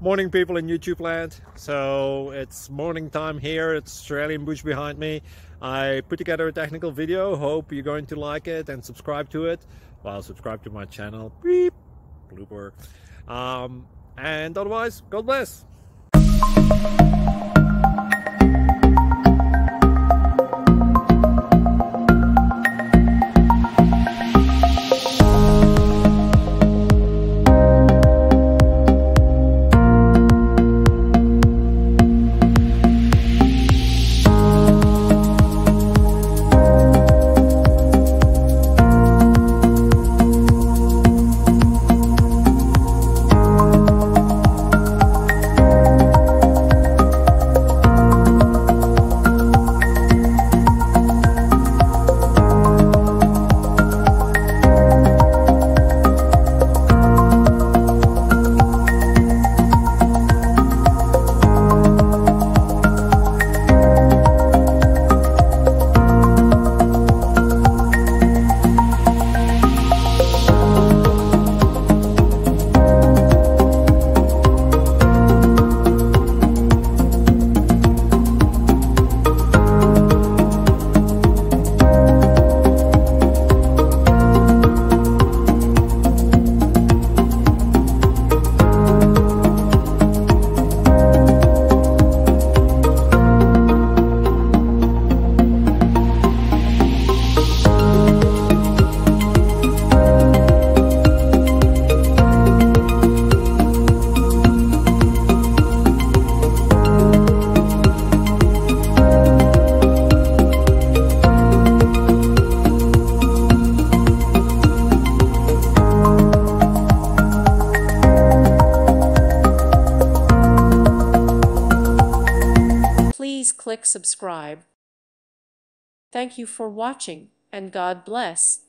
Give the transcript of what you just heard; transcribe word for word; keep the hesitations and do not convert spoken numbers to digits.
Morning, people in YouTube land. So it's morning time here. It's Australian bush behind me. I put together a technical video. Hope you're going to like it and subscribe to it. Well, subscribe to my channel. Beep. Blooper. Um, and otherwise, God bless. Please click subscribe. Thank you for watching, and God bless.